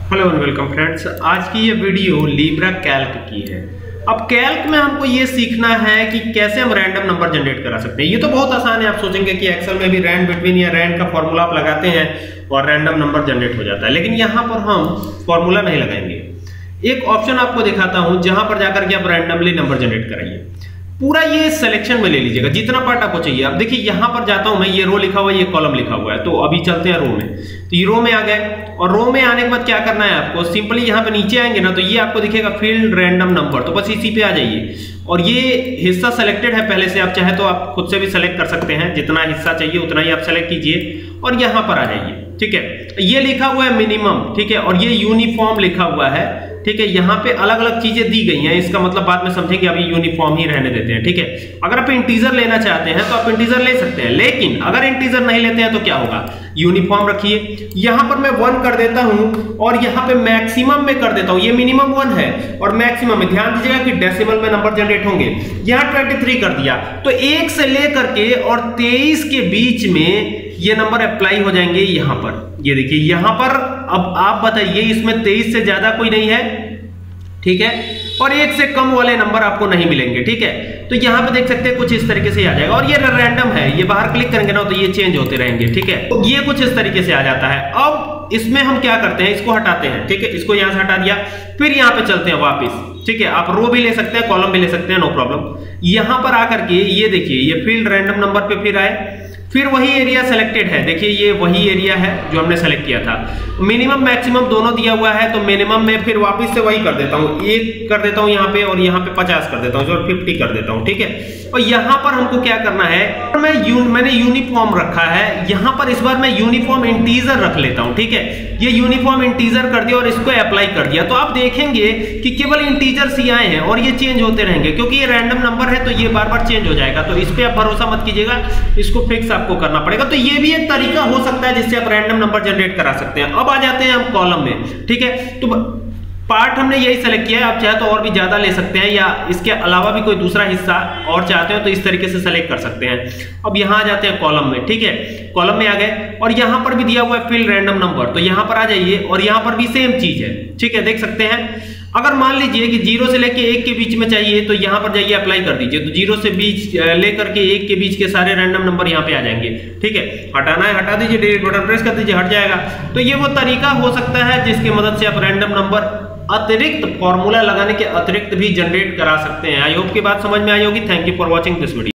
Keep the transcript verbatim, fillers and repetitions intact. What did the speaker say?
Hello and welcome friends. आज की ये वीडियो लिब्रा कैल्क की है। अब कैल्क में हमको ये सीखना है कि कैसे हम रैंडम नंबर जनरेट करा सकते हैं। ये तो बहुत आसान है। आप सोचेंगे कि एक्सेल में भी रैंड बिटवीन या रैंड का फॉर्मूला आप लगाते हैं और रैंडम नंबर जनरेट हो जाता है, लेकिन यहाँ पर हम फॉर्मूला नहीं लगाएंगे। एक ऑप्शन आपको दिखाता हूं जहां पर जाकर के आप रैंडमली नंबर जनरेट कराइए। पूरा ये सिलेक्शन में ले लीजिएगा जितना पार्ट आपको चाहिए। अब देखिए यहाँ पर जाता हूं मैं, ये रो लिखा हुआ है, ये कॉलम लिखा हुआ है, तो अभी चलते हैं रो में। तो ये रो में आ गए और रो में आने के बाद क्या करना है आपको, सिंपली यहाँ पे नीचे आएंगे ना तो ये आपको दिखेगा फील्ड रैंडम नंबर, तो बस इसी पे आ जाइए। और ये हिस्सा सेलेक्टेड है पहले से, आप चाहे तो आप खुद से भी सेलेक्ट कर सकते हैं, जितना हिस्सा चाहिए उतना ही आप सेलेक्ट कीजिए और यहाँ पर आ जाइए। ठीक है, ये लिखा हुआ है मिनिमम, ठीक है, और ये यूनिफॉर्म लिखा हुआ है। ठीक है, यहाँ पे अलग अलग चीजें दी गई हैं, इसका मतलब बाद में समझेंगे, अभी यूनिफॉर्म ही रहने देते हैं। ठीक है, अगर आप इंटीजर लेना चाहते हैं तो आप इंटीजर ले सकते हैं, लेकिन अगर इंटीजर नहीं लेते हैं तो क्या होगा, यूनिफॉर्म रखिए। यहाँ पर मैं वन कर देता हूं और यहाँ पे मैक्सिमम में कर देता हूं। ये मिनिमम वन है और मैक्सिमम में ध्यान दीजिएगा कि डेसिमल में नंबर जनरेट होंगे। यहाँ तेईस कर दिया तो एक से लेकर के और तेईस के बीच में ये नंबर अप्लाई हो जाएंगे यहाँ पर। ये देखिए यहाँ पर, अब आप बताइए इसमें तेईस से ज्यादा कोई नहीं है, ठीक है, और एक से कम वाले नंबर आपको नहीं मिलेंगे। ठीक है, तो यहाँ पे देख सकते हैं कुछ इस तरीके से आ जाएगा और ये रैंडम है, ये बाहर क्लिक करेंगे ना तो ये चेंज होते रहेंगे। ठीक है, तो ये कुछ इस तरीके से आ जाता है। अब इसमें हम क्या करते हैं, इसको हटाते हैं। ठीक है, इसको यहाँ से हटा दिया, फिर यहाँ पे चलते हैं वापिस। ठीक है, आप रो भी ले सकते हैं, कॉलम भी ले सकते हैं, नो प्रॉब्लम। यहाँ पर आकर के ये देखिए, ये फील्ड रैंडम नंबर पे फिर आए, फिर वही एरिया सेलेक्टेड है। देखिए ये वही एरिया है जो हमने सेलेक्ट किया था। मिनिमम मैक्सिमम दोनों दिया हुआ है, तो मिनिमम में फिर वापस से वही कर देता हूँ, एक कर देता हूँ यहाँ पे और यहाँ पे पचास कर देता हूँ और पचास कर देता हूँ। ठीक है, और यहाँ पर हमको क्या करना है, मैं यू, मैंने यूनिफॉर्म रखा है, यहाँ पर इस बार मैं यूनिफॉर्म इंटीजर रख लेता हूँ। ठीक है, ये यूनिफॉर्म इंटीजर कर दिया और इसको अप्लाई कर दिया, तो आप देखेंगे कि केवल इंटीजर्स ही आए हैं और ये चेंज होते रहेंगे, क्योंकि ये रैंडम नंबर है तो ये बार बार चेंज हो जाएगा। तो इस पे आप भरोसा मत कीजिएगा, इसको फिक्स आपको करना पड़ेगा। तो ये भी एक तरीका हो सकता है जिससे आप रैंडम नंबर जनरेट करा सकते हैं। अब आ जाते हैं हम कॉलम में। ठीक है, तो पार्ट हमने यही सेलेक्ट किया है, आप चाहे तो और भी ज्यादा ले सकते हैं या इसके अलावा भी कोई दूसरा हिस्सा और चाहते हो तो इस तरीके से सेलेक्ट कर सकते हैं। अब यहाँ आ जाते हैं कॉलम में। ठीक है, कॉलम में आ गए और यहाँ पर भी दिया हुआ है फील्ड रैंडम नंबर, तो यहाँ पर आ जाइए और यहाँ पर भी सेम चीज है। ठीक है, देख सकते हैं। अगर मान लीजिए कि जीरो से लेके एक के बीच में चाहिए तो यहाँ पर जाइए अप्लाई कर दीजिए, तो जीरो से बीच लेकर के एक के बीच के सारे रैंडम नंबर यहाँ पे आ जाएंगे। ठीक है, हटाना है हटा दीजिए, डिलीट बटन प्रेस कर दीजिए, हट जाएगा। तो ये वो तरीका हो सकता है जिसकी मदद से आप रैंडम नंबर अतिरिक्त फॉर्मूला लगाने के अतिरिक्त भी जनरेट करा सकते हैं। आई होप की बात समझ में आई होगी। Thank you for watching this video.